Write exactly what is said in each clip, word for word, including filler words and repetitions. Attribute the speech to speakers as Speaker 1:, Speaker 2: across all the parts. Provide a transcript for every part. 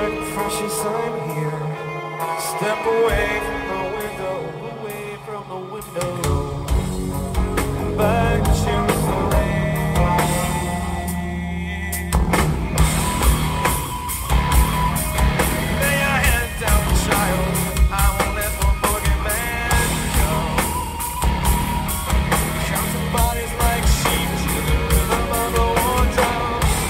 Speaker 1: like precious I'm here. Step away from the window, away from the window, back to the lane. Lay your head down, child, I won't let the boogeyman come. Counting bodies like sheep to the rhythm of the war drum.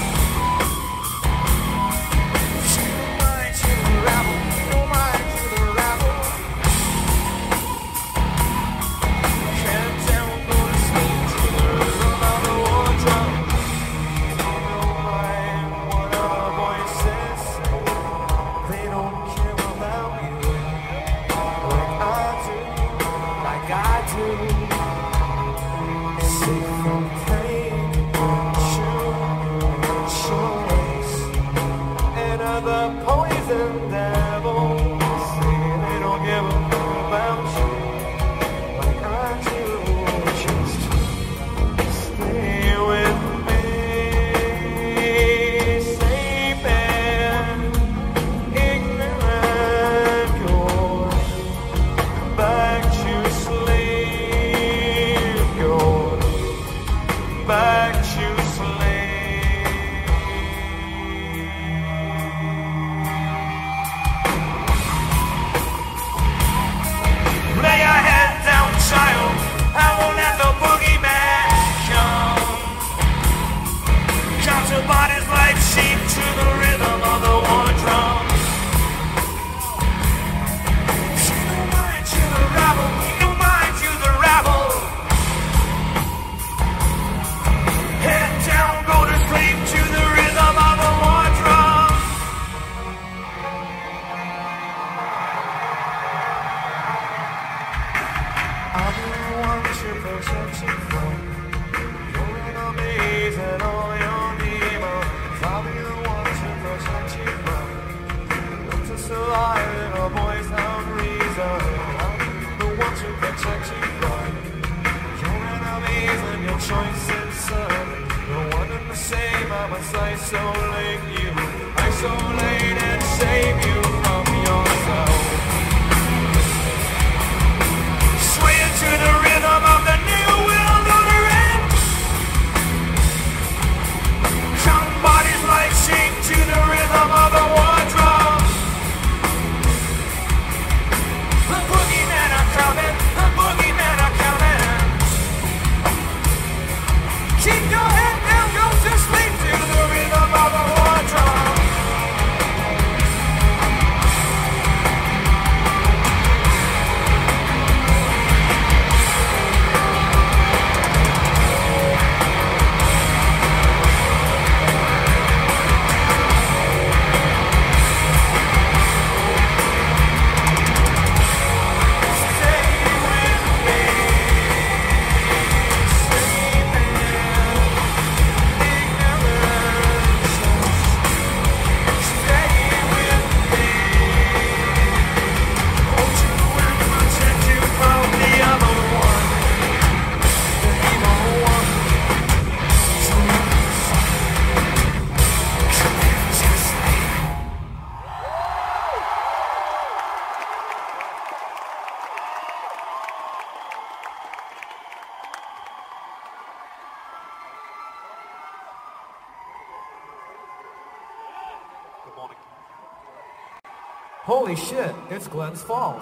Speaker 2: Holy shit, it's Glens Falls.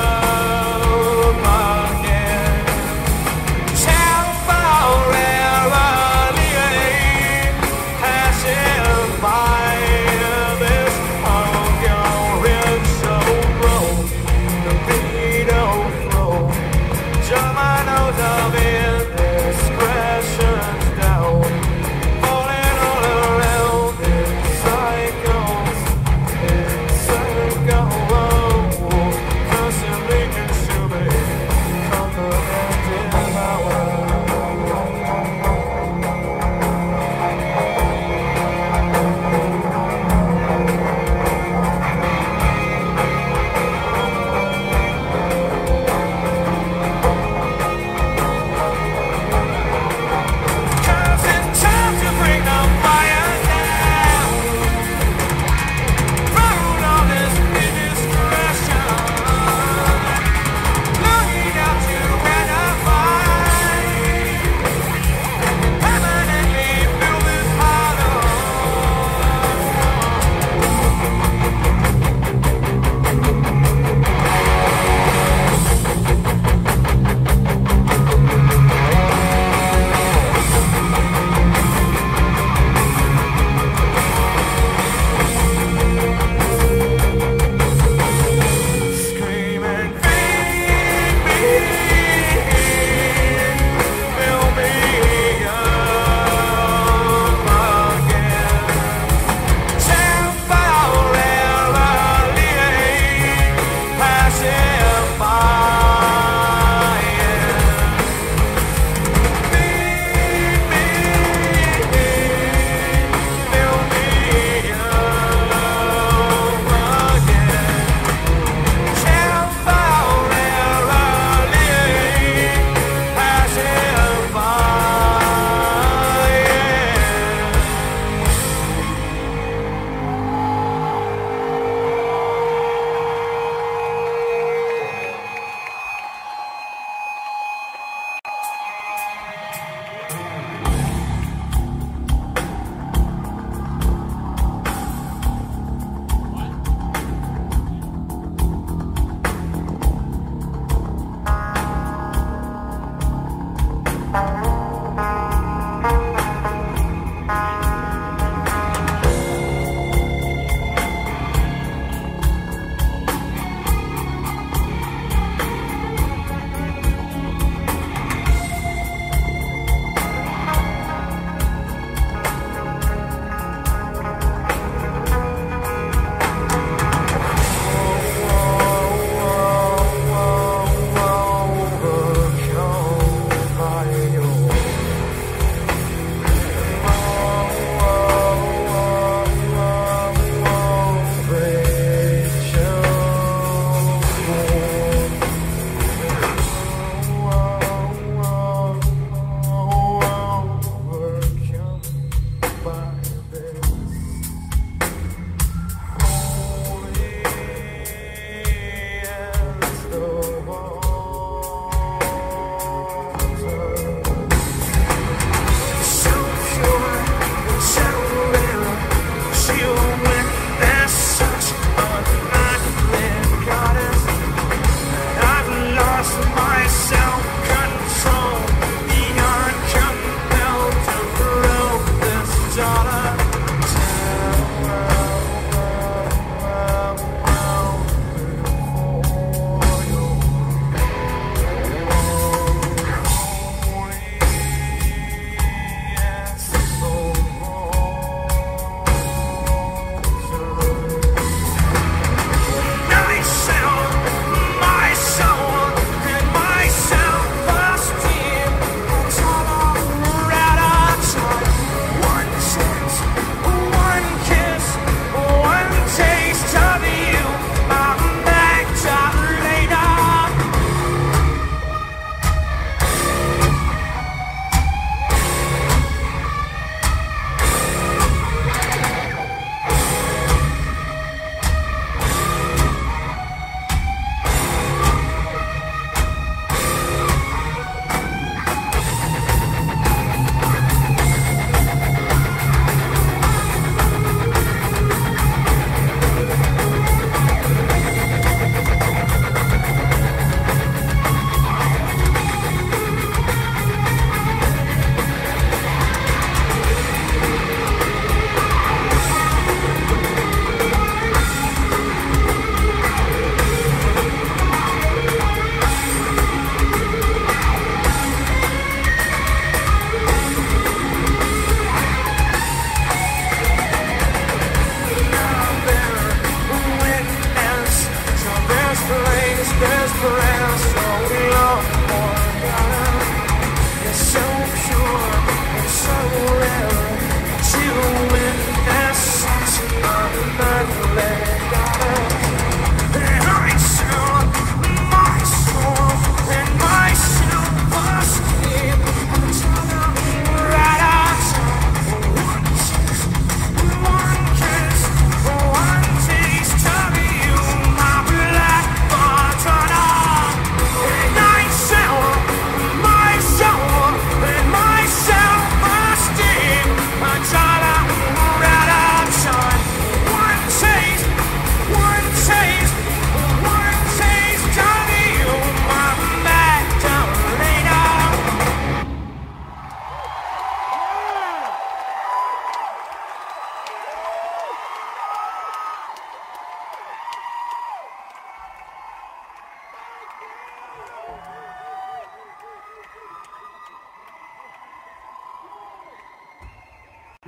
Speaker 1: Forever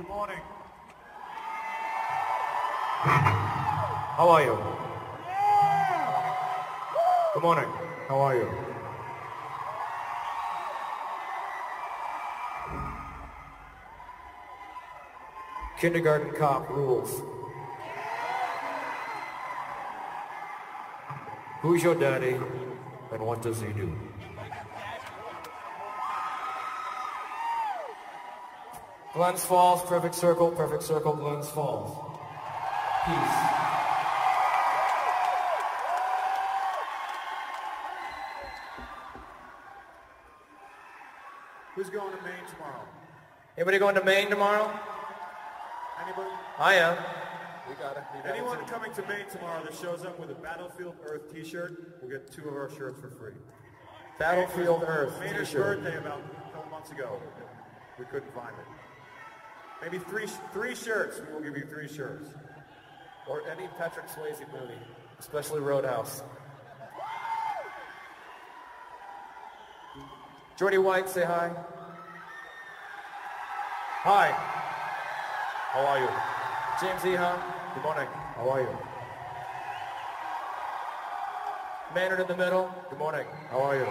Speaker 1: Good morning. How are you? Good morning. How are you? Kindergarten cop rules. Who's your daddy and what does he do? Glens Falls, perfect circle, perfect circle, Glens Falls. Peace.
Speaker 3: Who's going to Maine tomorrow?
Speaker 1: Anybody going to Maine tomorrow?
Speaker 3: Anybody?
Speaker 1: I am.
Speaker 3: We got it. Anyone coming to Maine tomorrow that shows up with a Battlefield Earth t-shirt will get two of our shirts for free.
Speaker 1: Battlefield Earth
Speaker 3: Mainer's
Speaker 1: t-shirt.
Speaker 3: birthday about a couple months ago. We couldn't find it. Maybe three three shirts. We will give you three shirts.
Speaker 1: Or any Patrick Swayze movie, especially Roadhouse. Jordy White, say hi. Hi. How are you? James Ehan, good morning. How are you? Maynard in the middle, good morning. How are you?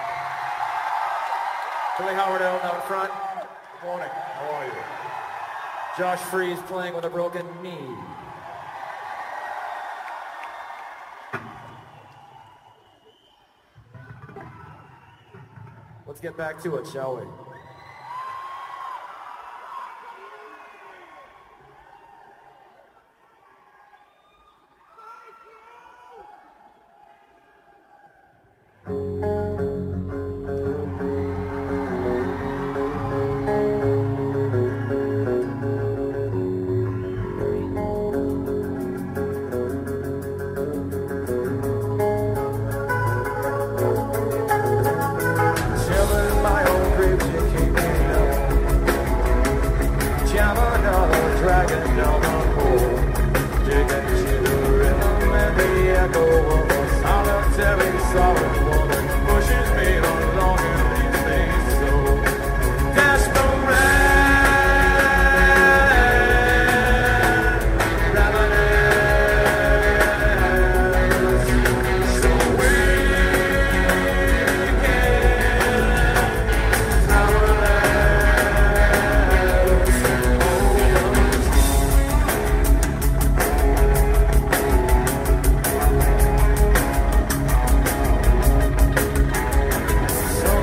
Speaker 1: Billy Howard out down front, good morning. How are you? Josh Freeze playing with a broken knee. Let's get back to it, shall we? So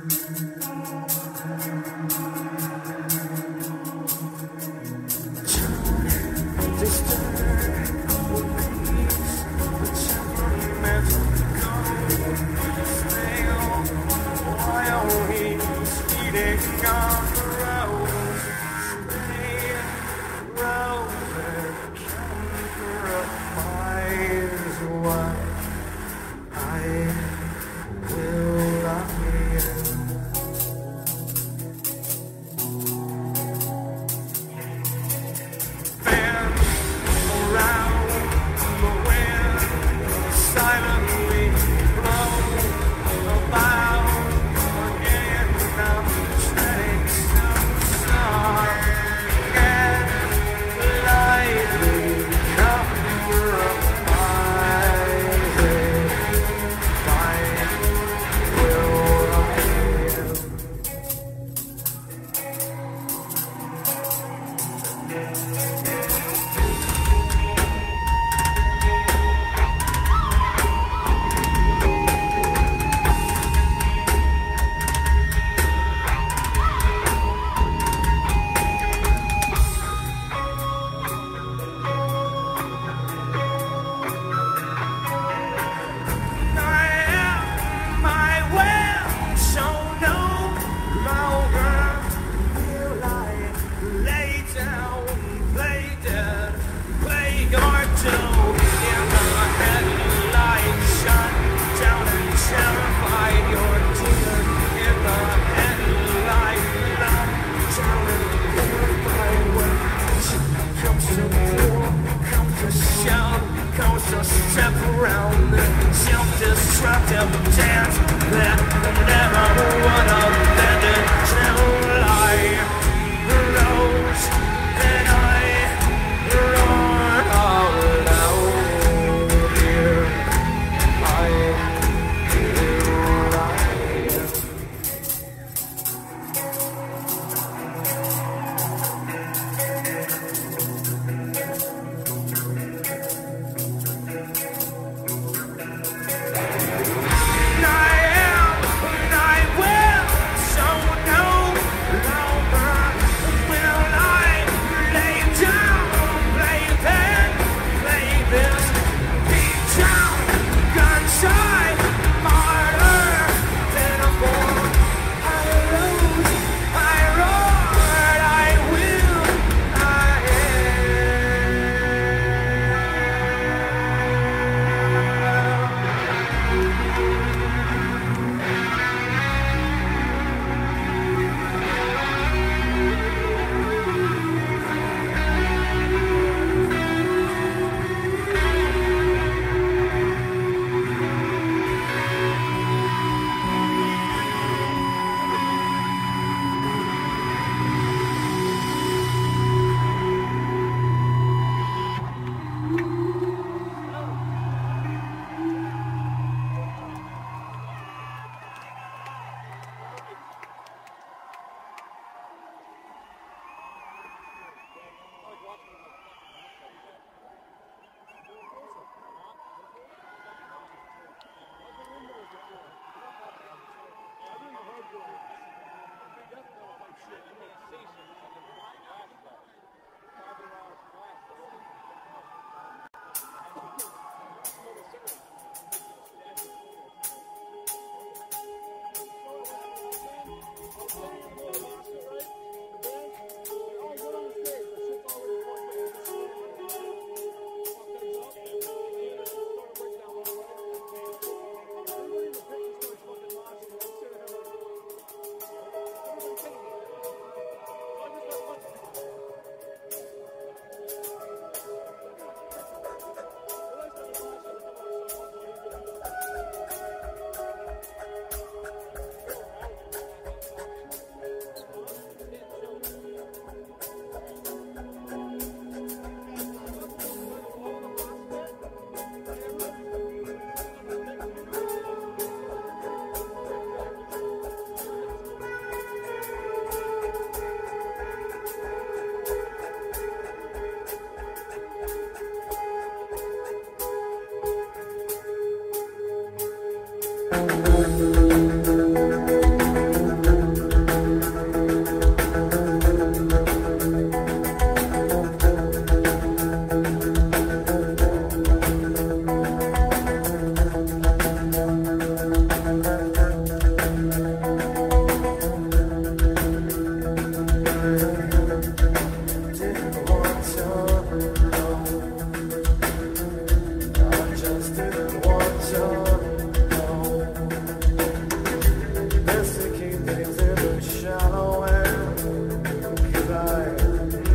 Speaker 1: Lay down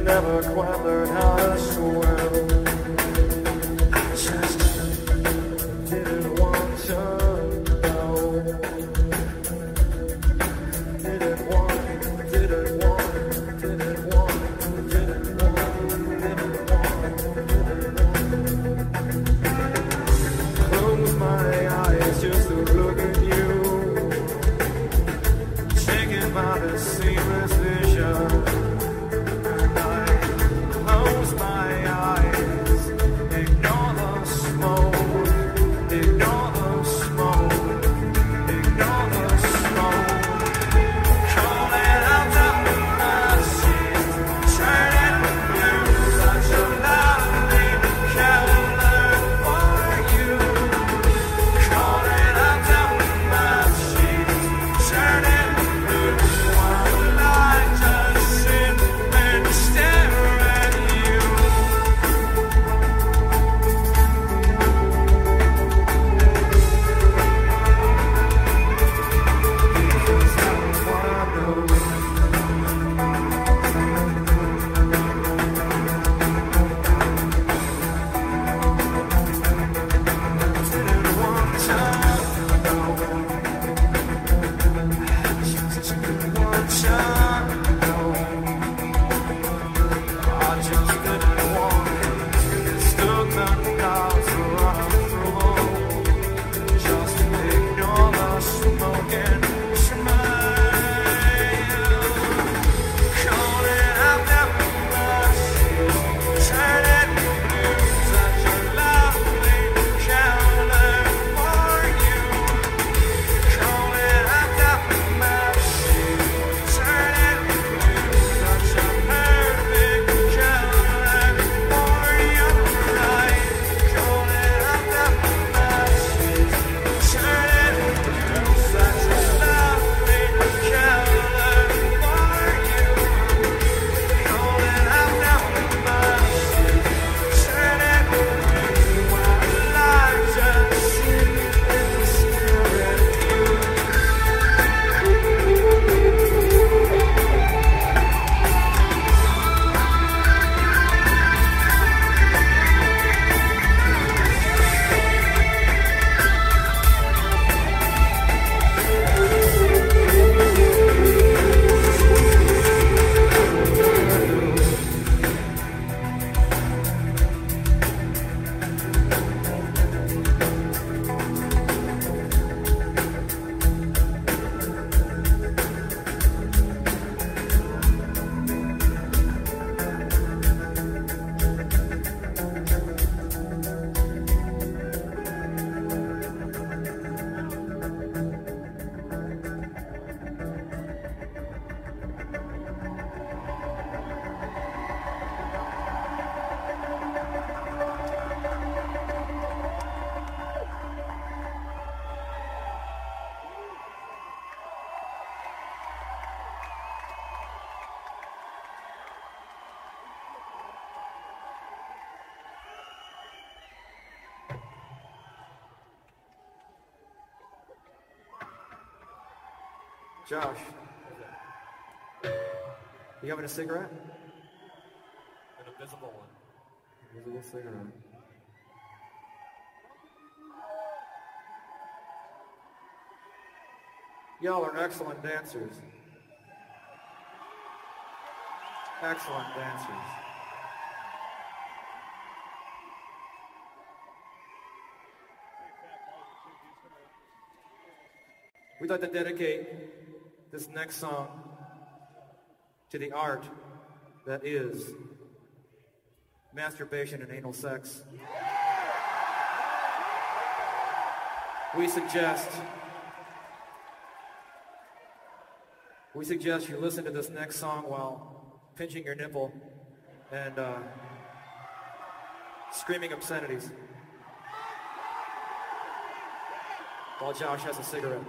Speaker 1: never quite learned how to swim. I just didn't want to know. Didn't want, didn't want, didn't want, didn't want, didn't want, didn't want. Close my eyes just to look at you. Shaken by the seamless vision.
Speaker 2: Josh, you having a cigarette?
Speaker 1: An invisible one.
Speaker 2: Invisible cigarette. Y'all are excellent dancers. Excellent dancers. We'd like to dedicate this next song to the art that is masturbation and anal sex. We suggest we suggest you listen to this next song while pinching your nipple and uh, screaming obscenities while Josh has a cigarette.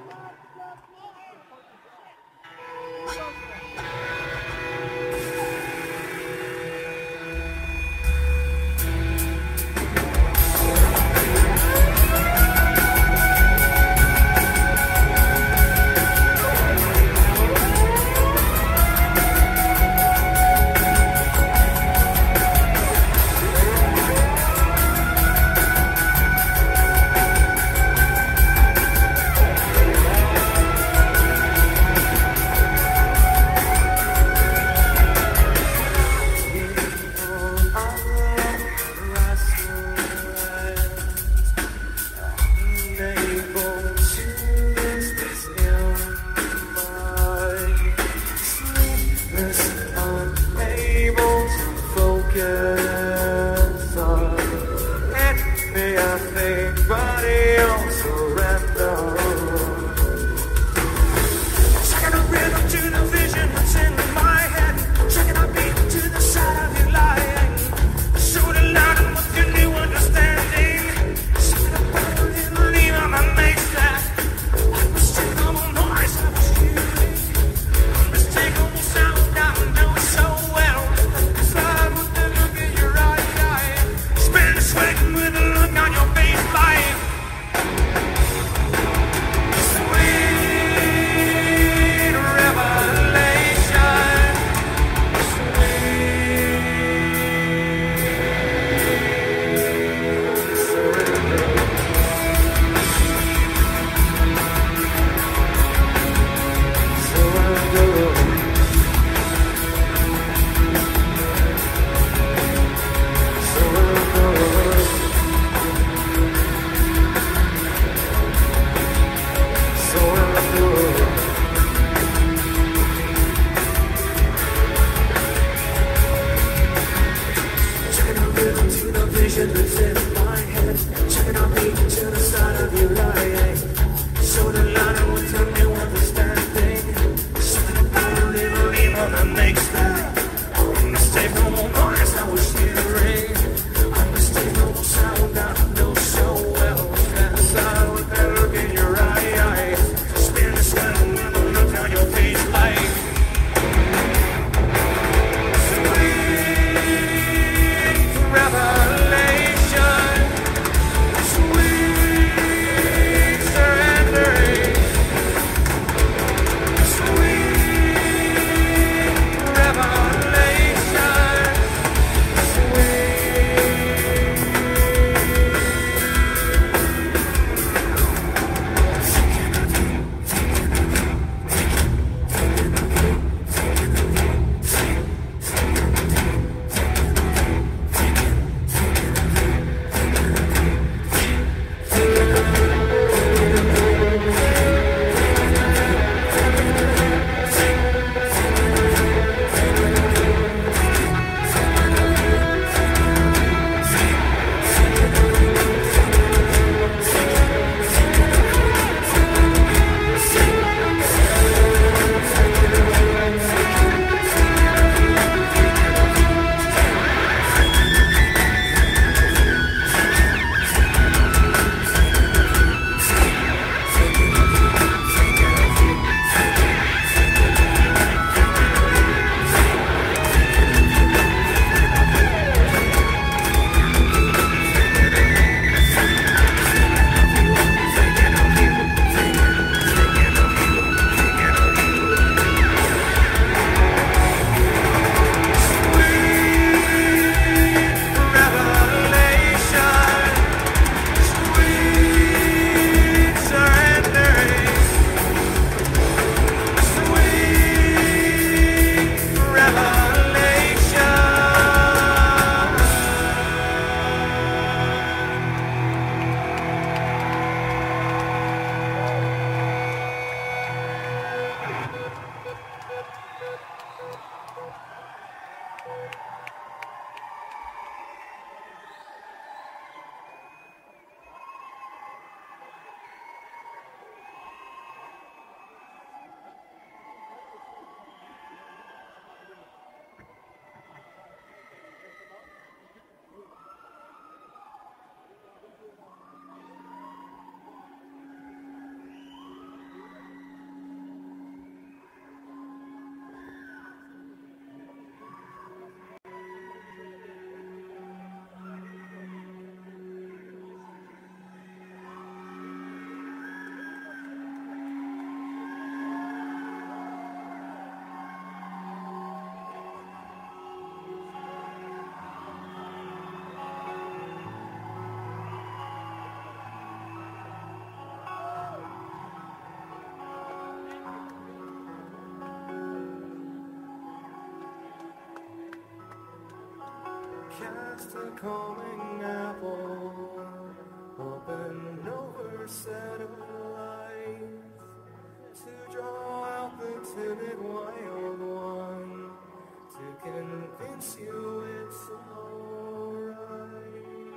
Speaker 1: Cast a calming apple up and over satellites to draw out the timid wild one to convince you it's alright.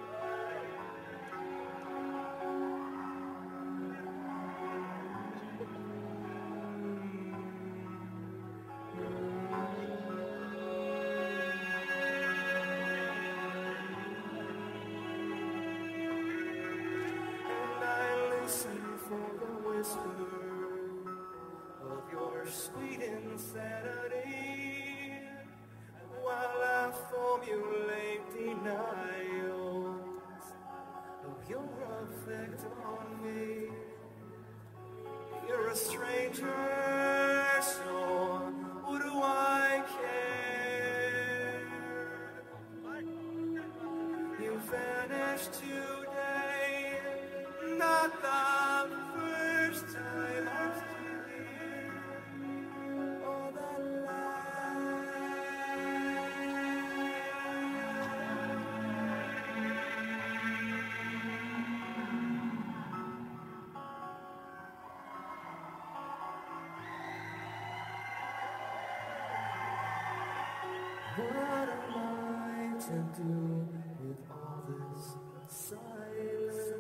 Speaker 1: Of your sweet insanity, while I formulate denials of your effect on me. You're a stranger, so what do I care? You vanished today, not the first time I've still here. All that what am I to do with all this silence?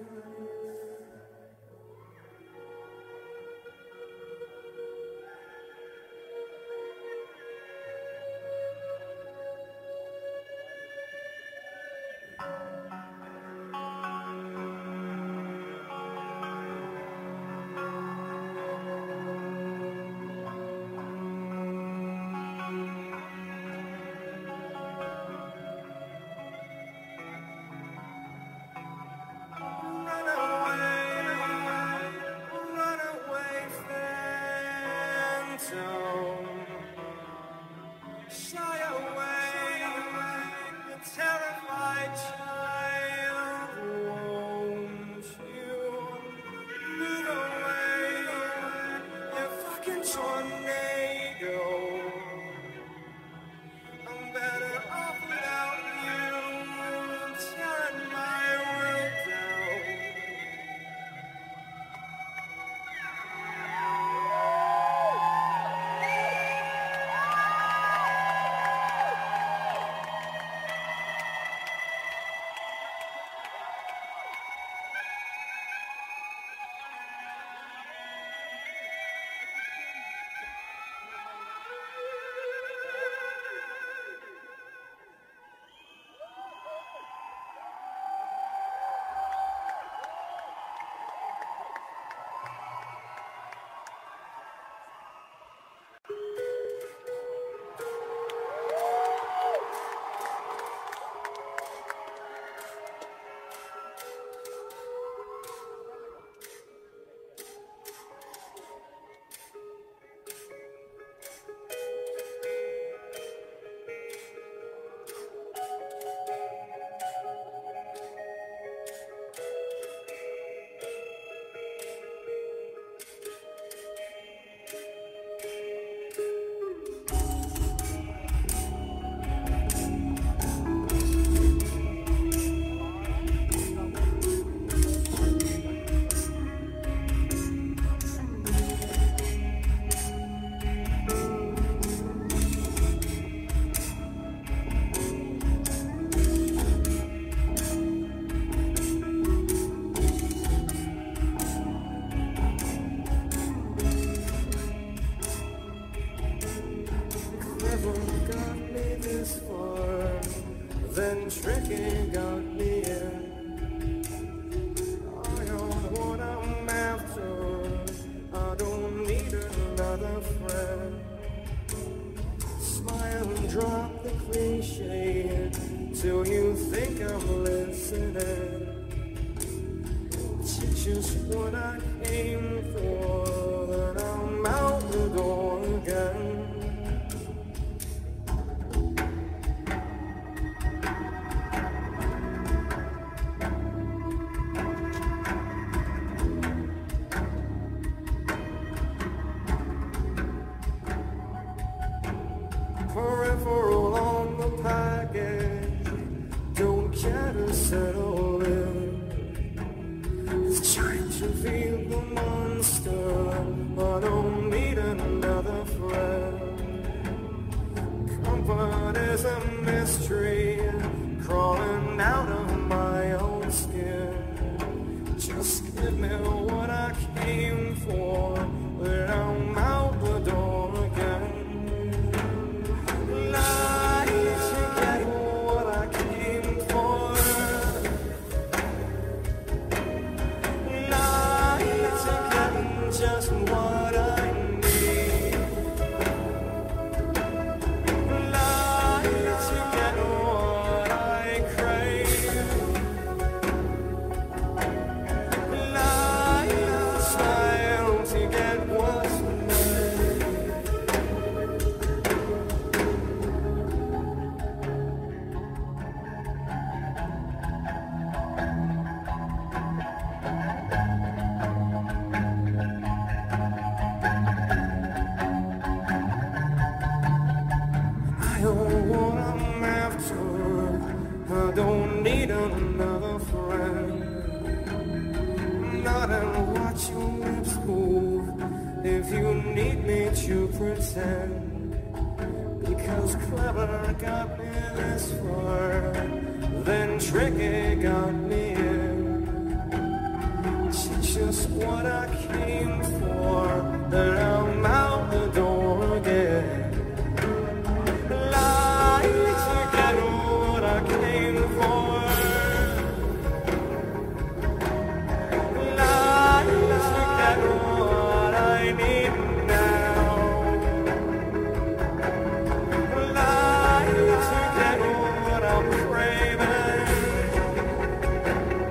Speaker 1: then tricky got me in. I am what I'm after, I don't need another friend. Smile and drop the cliche till you think I'm listening. It's just what I came for, then I'm out the door again. Peripheral on the package, don't care to settle in. It's trying to feel the monster, I don't need another friend. Comfort is a mystery, crawling out of my own skin. Just give me what I came for, then I'm out the door again. Just what I need. Lie to get what I crave. Lie, smile to get what's what I'm after, I don't need another friend. Not and watch your lips move if you need me to pretend. Because clever got me this far, then tricky got me in. It's just what I came for, then I'm out the door again.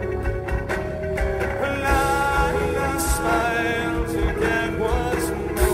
Speaker 1: Smile to get what's mine.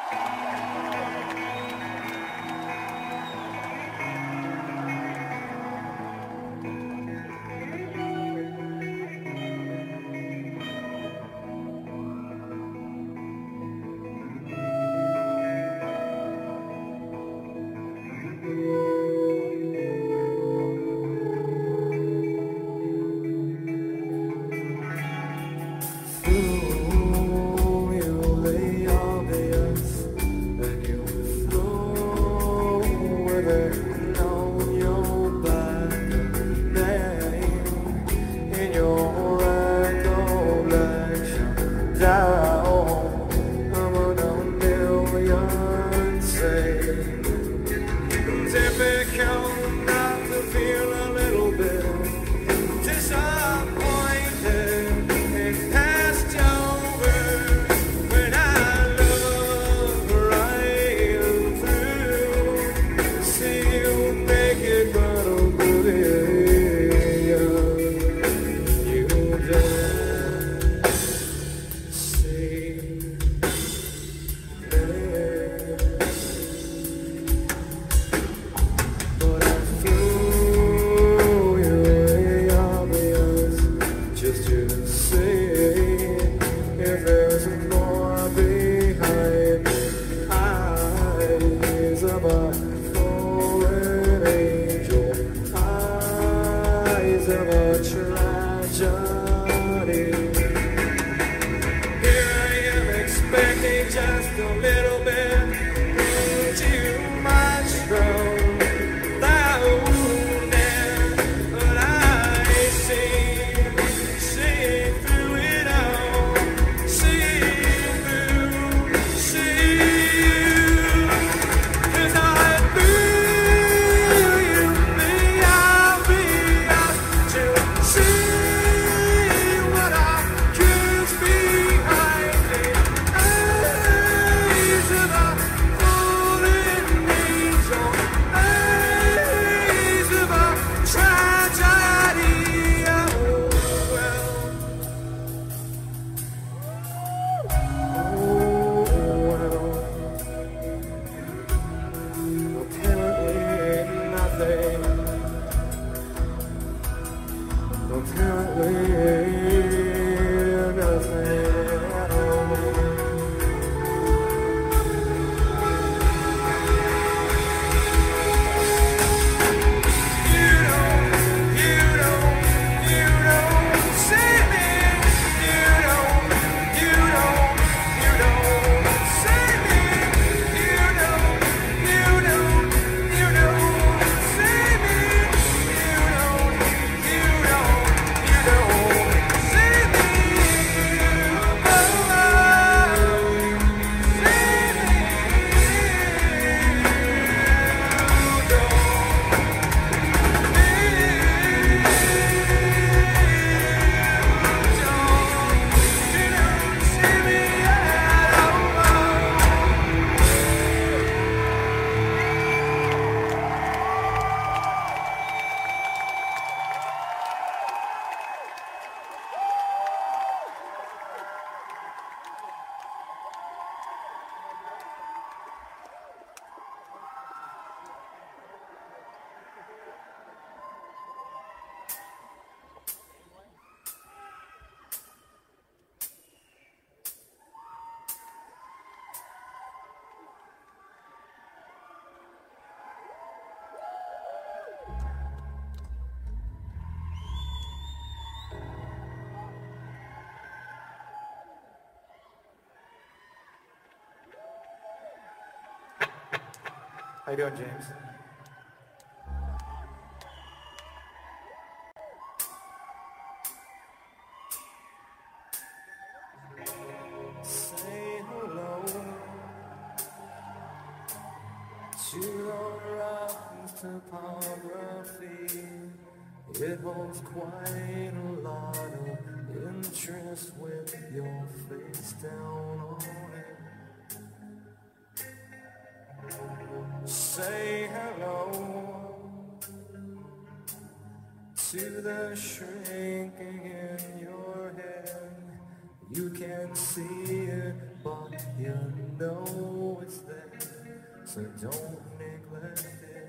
Speaker 2: How you doing, James?
Speaker 1: Say hello to the rough topography. It holds quite a lot of interest with your face down on it. Say hello to the shrinking in your head. You can't see it, but you know it's there, so don't neglect it.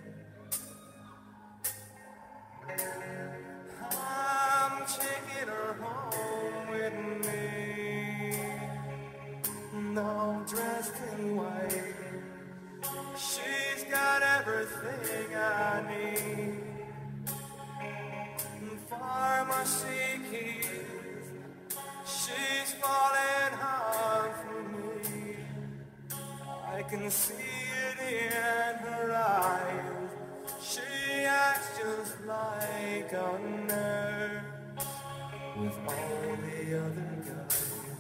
Speaker 1: I'm taking her home with me, all dressed in white. She's got everything I need. Pharmacy keys, she's falling hard for me. I can see it in her eyes. She acts just like a nurse with all the other guys.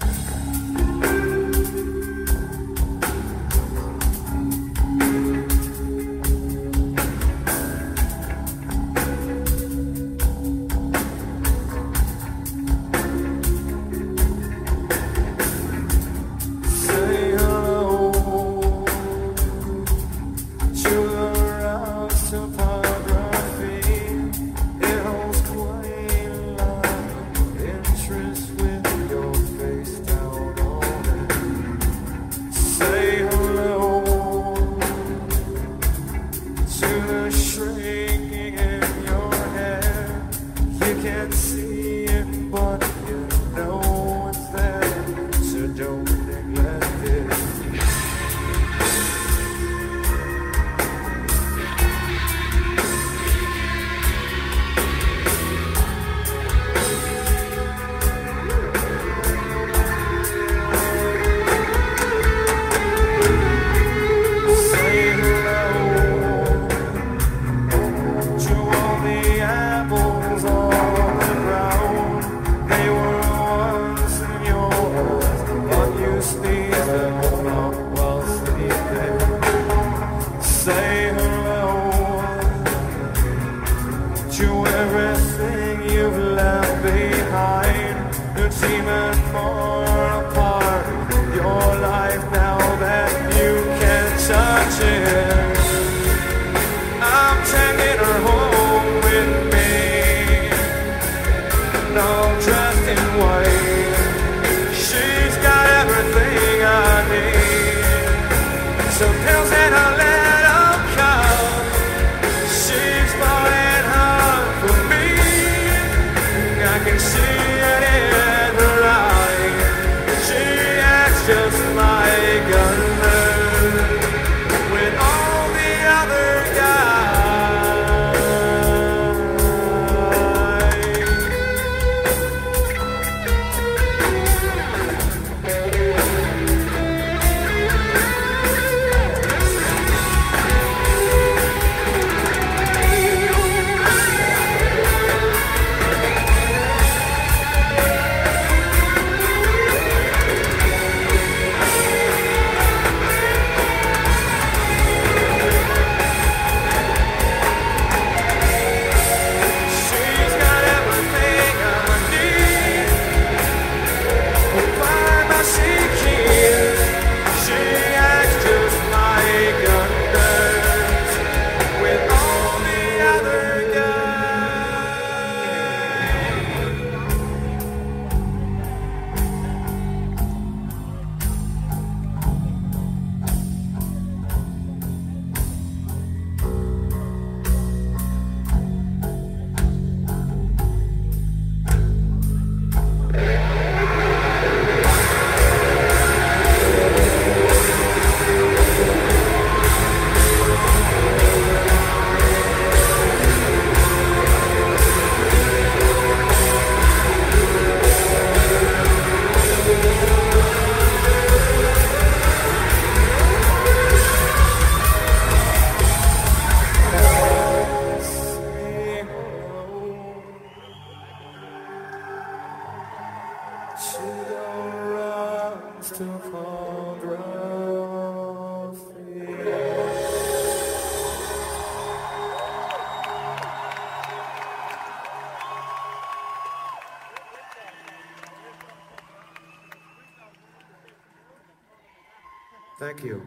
Speaker 2: Thank you.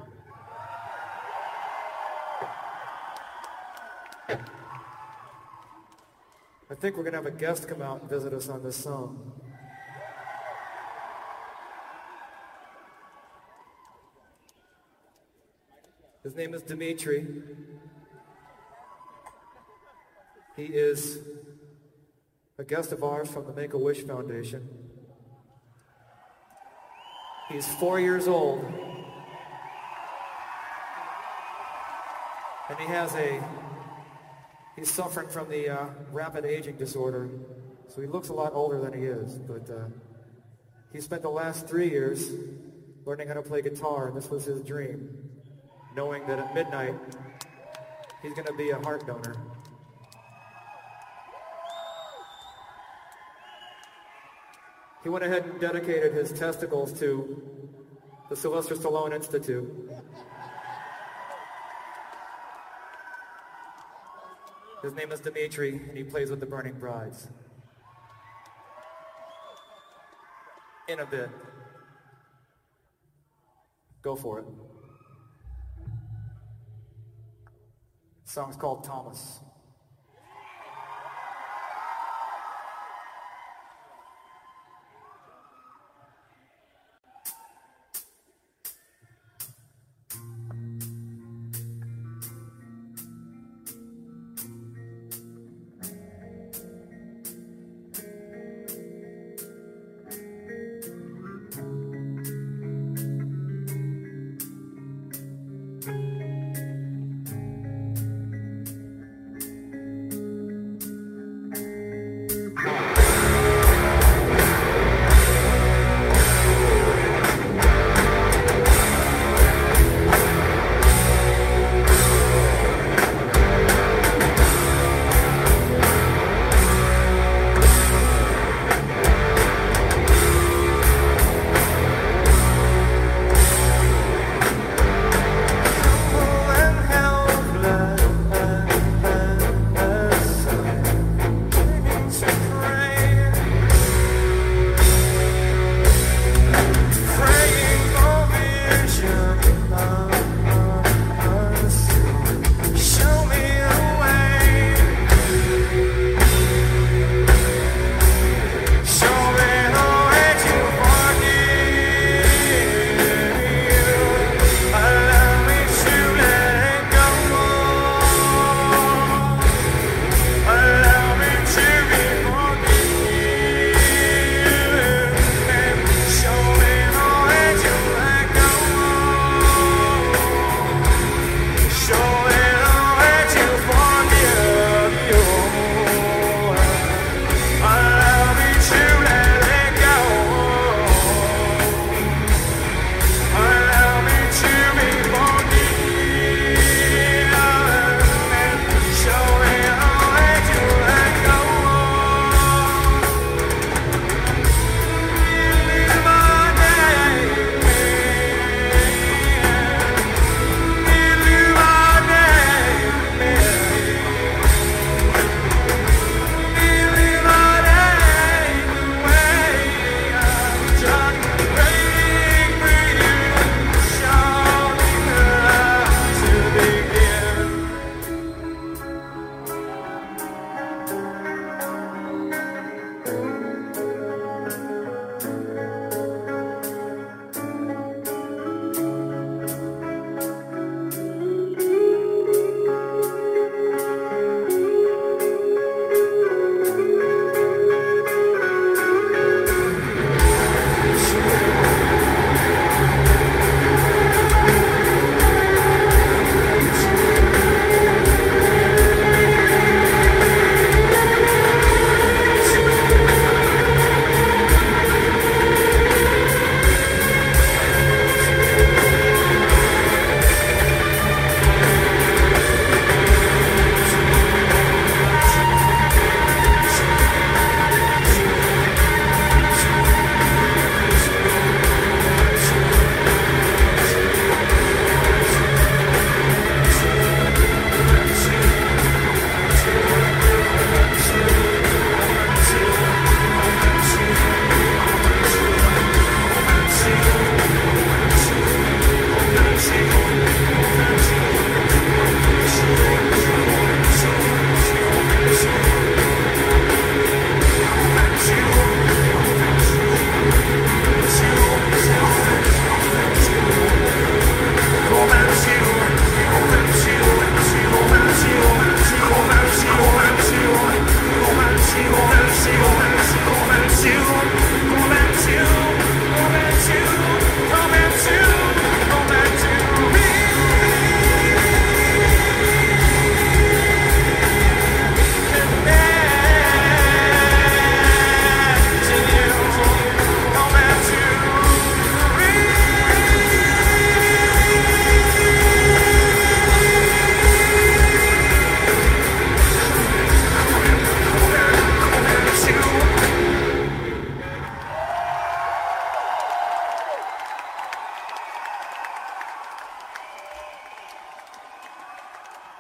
Speaker 2: I think we're going to have a guest come out and visit us on this song. His name is Dimitri. He is a guest of ours from the Make-A-Wish Foundation. He's four years old. And he has a, he's suffering from the uh, rapid aging disorder. So he looks a lot older than he is, but uh, he spent the last three years learning how to play guitar, and this was his dream, knowing that at midnight, he's going to be a heart donor. He went ahead and dedicated his testicles to the Sylvester Stallone Institute. His name is Dimitri, and he plays with the Burning Brides. In a bit. Go for it. The song's called Thomas.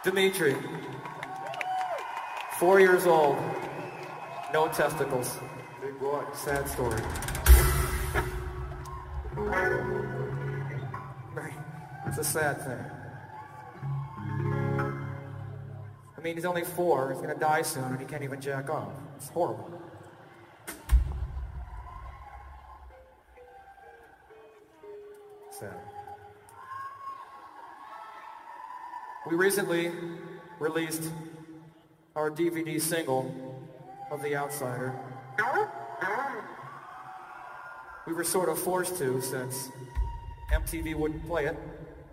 Speaker 2: Dimitri, four years old, no testicles.
Speaker 3: Big boy.
Speaker 2: Sad story. It's a sad thing. I mean, he's only four, he's gonna die soon, and he can't even jack off. It's horrible. Sad. We recently released our D V D single of The Outsider. We were sort of forced to since M T V wouldn't play it.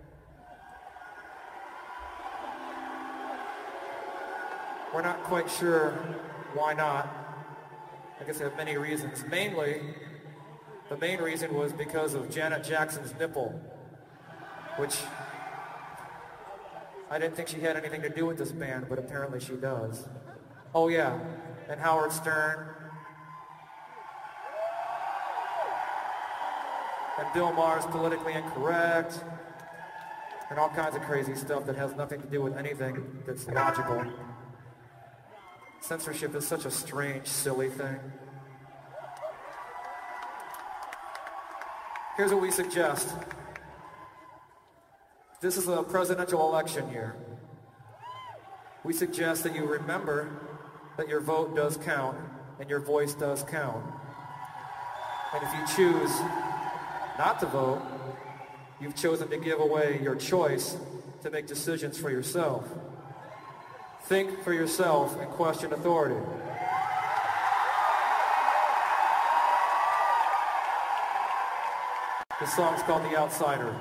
Speaker 2: We're not quite sure why not. I guess they have many reasons. Mainly, the main reason was because of Janet Jackson's nipple, which I didn't think she had anything to do with this band, but apparently she does. Oh yeah, and Howard Stern, and Bill Maher's Politically Incorrect, and all kinds of crazy stuff that has nothing to do with anything that's logical. Censorship is such a strange, silly thing. Here's what we suggest. This is a presidential election year. We suggest that you remember that your vote does count and your voice does count. And if you choose not to vote, you've chosen to give away your choice to make decisions for yourself. Think for yourself and question authority. This song's called The Outsider.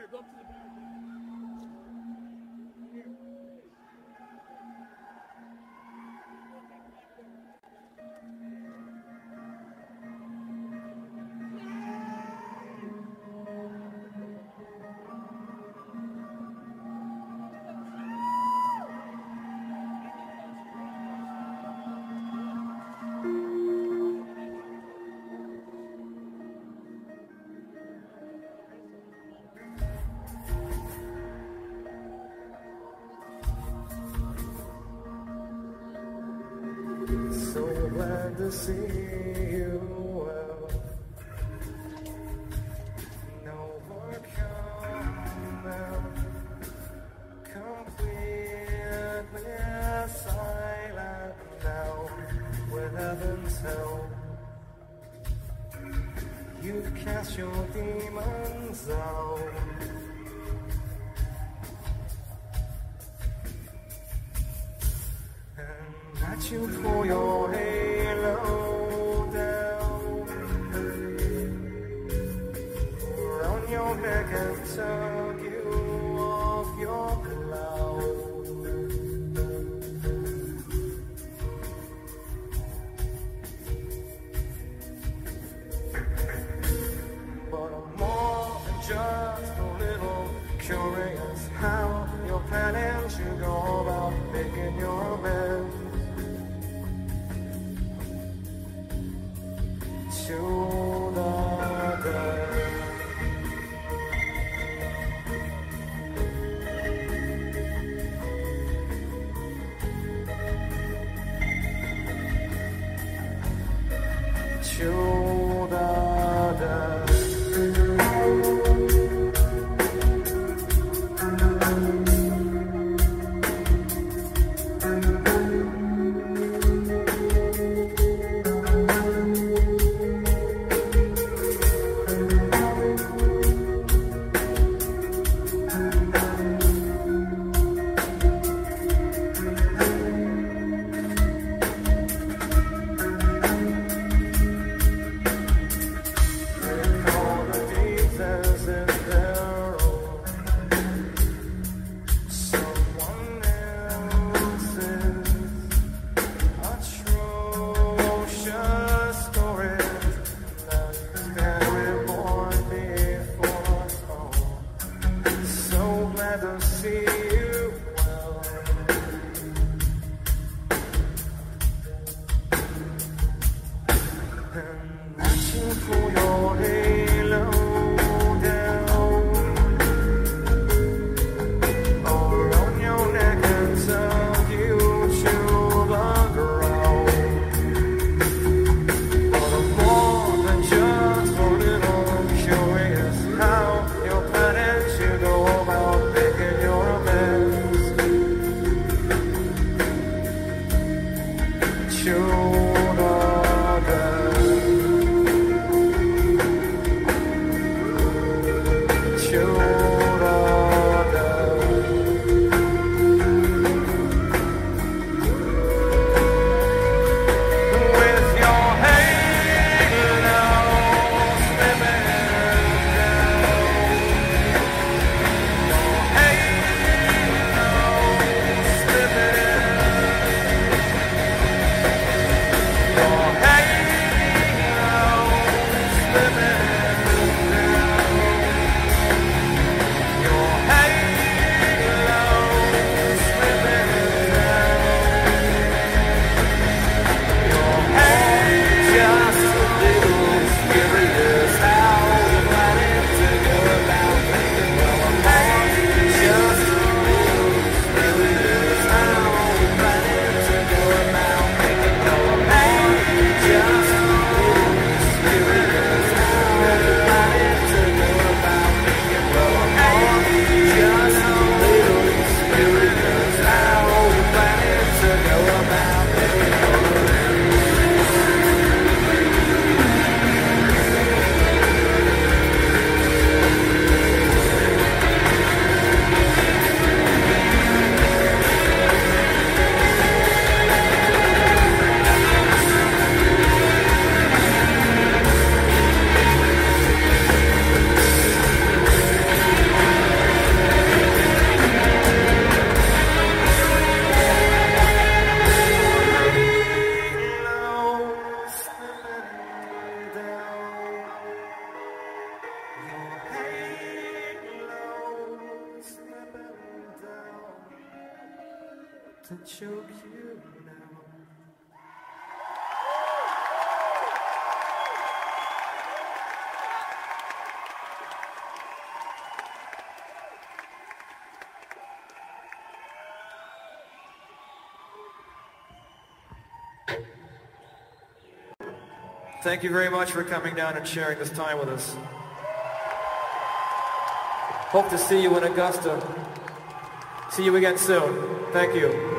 Speaker 4: go up to the back.
Speaker 1: So glad to see you well. No more coming, completely silent now. With heaven's help, you've cast your demons out. That you pull your halo down around your neck and tug you off your cloud. But I'm more than just a little curious how you're planning to go about making your amends to the dead. To the dead.
Speaker 2: to choke you now. Thank you very much for coming down and sharing this time with us. Hope to see you in Augusta. See you again soon. Thank you.